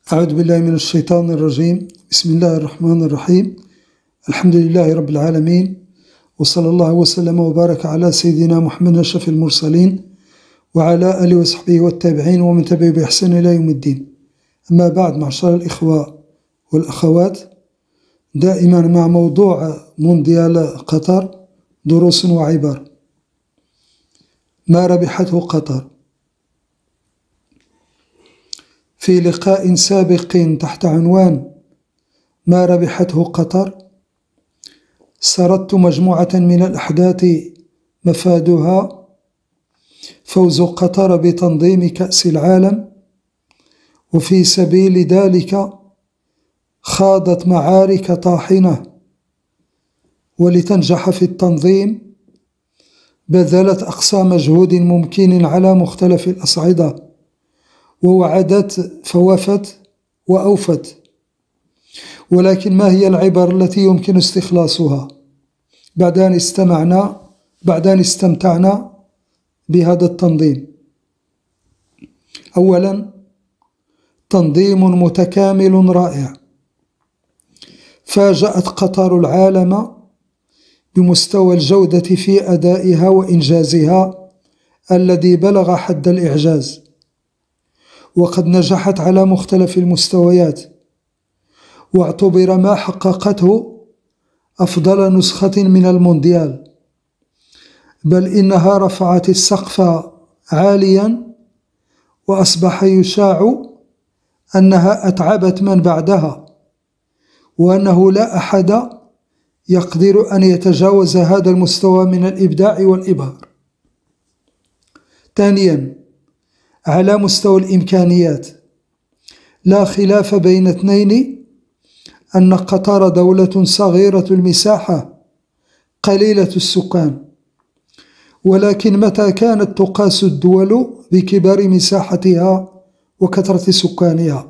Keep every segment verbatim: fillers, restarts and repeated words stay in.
أعوذ بالله من الشيطان الرجيم. بسم الله الرحمن الرحيم. الحمد لله رب العالمين، وصلى الله وسلم وبارك على سيدنا محمد أشرف المرسلين وعلى آله وصحبه والتابعين ومن تبعه بإحسان إلى يوم الدين. أما بعد، معشر الإخوة والأخوات، دائما مع موضوع مونديال قطر دروس وعبر. ما ربحته قطر؟ في لقاء سابق تحت عنوان ما ربحته قطر سردت مجموعة من الأحداث مفادها فوز قطر بتنظيم كأس العالم، وفي سبيل ذلك خاضت معارك طاحنة، ولتنجح في التنظيم بذلت أقصى مجهود ممكن على مختلف الأصعدة، ووعدت فوفت وأوفت. ولكن ما هي العبر التي يمكن استخلاصها بعد أن استمعنا بعد أن استمتعنا بهذا التنظيم؟ أولا، تنظيم متكامل رائع. فاجأت قطر العالم بمستوى الجودة في أدائها وإنجازها الذي بلغ حد الإعجاز، وقد نجحت على مختلف المستويات، واعتبر ما حققته أفضل نسخة من المونديال، بل إنها رفعت السقف عاليا، وأصبح يشاع أنها أتعبت من بعدها، وأنه لا أحد يقدر أن يتجاوز هذا المستوى من الإبداع والإبهار. ثانيا، على مستوى الإمكانيات، لا خلاف بين اثنين أن قطر دولة صغيرة المساحة قليلة السكان، ولكن متى كانت تقاس الدول بكبر مساحتها وكثرة سكانها؟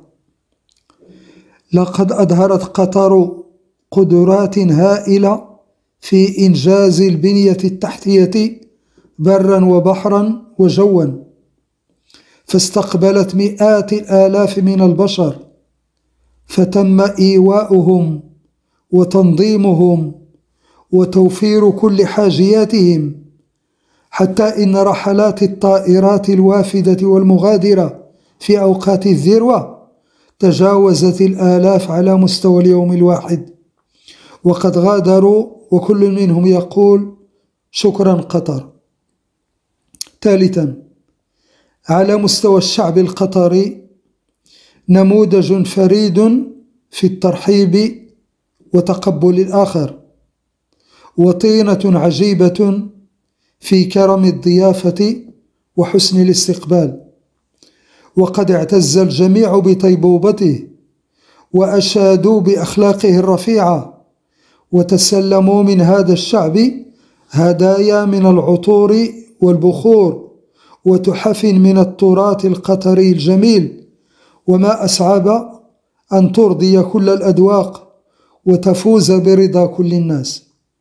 لقد أظهرت قطر قدرات هائلة في إنجاز البنية التحتية برا وبحرا وجوا، فاستقبلت مئات الآلاف من البشر، فتم إيواؤهم وتنظيمهم وتوفير كل حاجياتهم، حتى إن رحلات الطائرات الوافدة والمغادرة في أوقات الذروة تجاوزت الآلاف على مستوى اليوم الواحد، وقد غادروا وكل منهم يقول شكرا قطر. ثالثا، على مستوى الشعب القطري، نموذج فريد في الترحيب وتقبل الآخر، وطينة عجيبة في كرم الضيافة وحسن الاستقبال، وقد اعتز الجميع بطيبوبته، وأشادوا بأخلاقه الرفيعة، وتسلموا من هذا الشعب هدايا من العطور والبخور وتحف من التراث القطري الجميل، وما أصعب أن ترضي كل الأذواق وتفوز برضا كل الناس.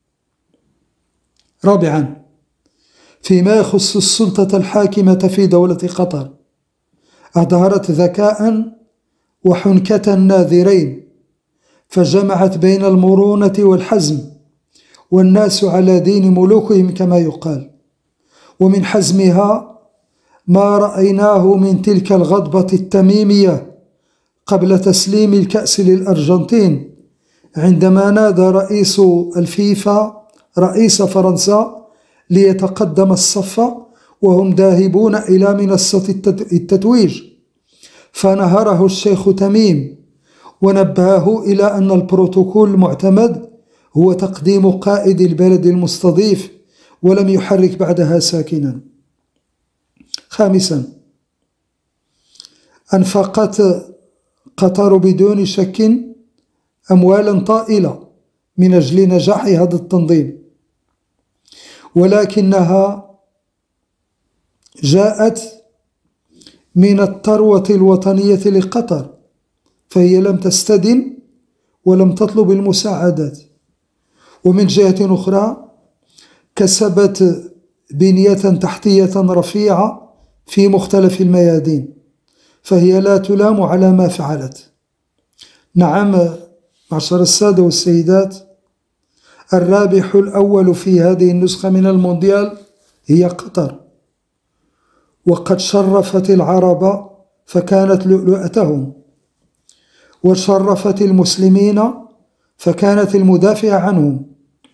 رابعا، فيما يخص السلطة الحاكمة في دولة قطر، أظهرت ذكاء وحنكة ناذرين، فجمعت بين المرونة والحزم، والناس على دين ملوكهم كما يقال. ومن حزمها ما رأيناه من تلك الغضبة التميمية قبل تسليم الكأس للأرجنتين، عندما نادى رئيس الفيفا رئيس فرنسا ليتقدم الصف وهم ذاهبون إلى منصة التتويج، فنهره الشيخ تميم ونبهه إلى أن البروتوكول المعتمد هو تقديم قائد البلد المستضيف، ولم يحرك بعدها ساكنا. خامسا، أنفقت قطر بدون شك أموالا طائلة من أجل نجاح هذا التنظيم، ولكنها جاءت من الثروة الوطنية لقطر، فهي لم تستدن ولم تطلب المساعدات. ومن جهة أخرى كسبت بنية تحتية رفيعة في مختلف الميادين، فهي لا تلام على ما فعلت. نعم معشر السادة والسيدات، الرابح الأول في هذه النسخة من المونديال هي قطر، وقد شرفت العرب فكانت لؤلؤتهم، وشرفت المسلمين فكانت المدافع عنهم،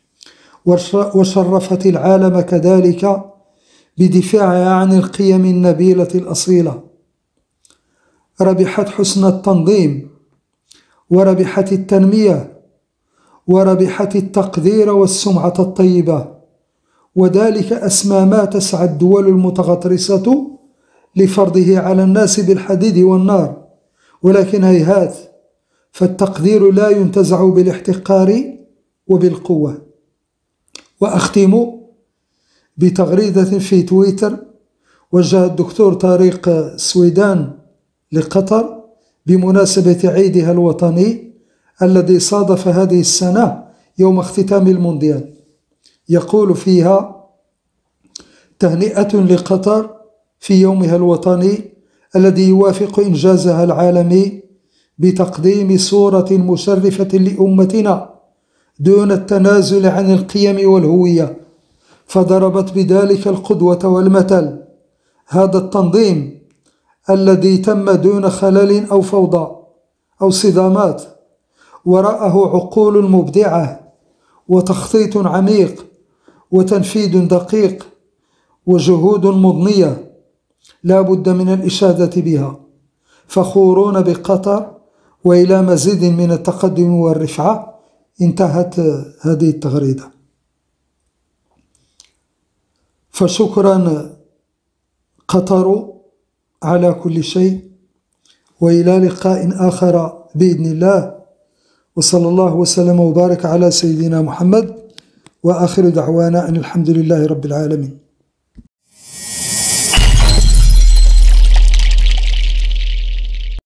وشرفت العالم كذلك بدفاعها عن القيم النبيلة الأصيلة. ربحت حسن التنظيم، وربحت التنمية، وربحت التقدير والسمعة الطيبة، وذلك أسمى ما تسعى الدول المتغطرسة لفرضه على الناس بالحديد والنار، ولكن هيهات، فالتقدير لا ينتزع بالاحتقار وبالقوة. وأختم بتغريدة في تويتر وجه الدكتور طارق السويدان لقطر بمناسبة عيدها الوطني الذي صادف هذه السنة يوم اختتام المونديال، يقول فيها: تهنئة لقطر في يومها الوطني الذي يوافق إنجازها العالمي بتقديم صورة مشرفة لأمتنا دون التنازل عن القيم والهوية، فضربت بذلك القدوة والمثل. هذا التنظيم الذي تم دون خلل أو فوضى أو صدامات، وراءه عقول مبدعة وتخطيط عميق وتنفيذ دقيق وجهود مضنية لا بد من الإشادة بها. فخورون بقطر، وإلى مزيد من التقدم والرفعة. انتهت هذه التغريدة. فشكرا قطر على كل شيء، وإلى لقاء آخر بإذن الله، وصلى الله وسلم وبارك على سيدنا محمد، وآخر دعوانا أن الحمد لله رب العالمين.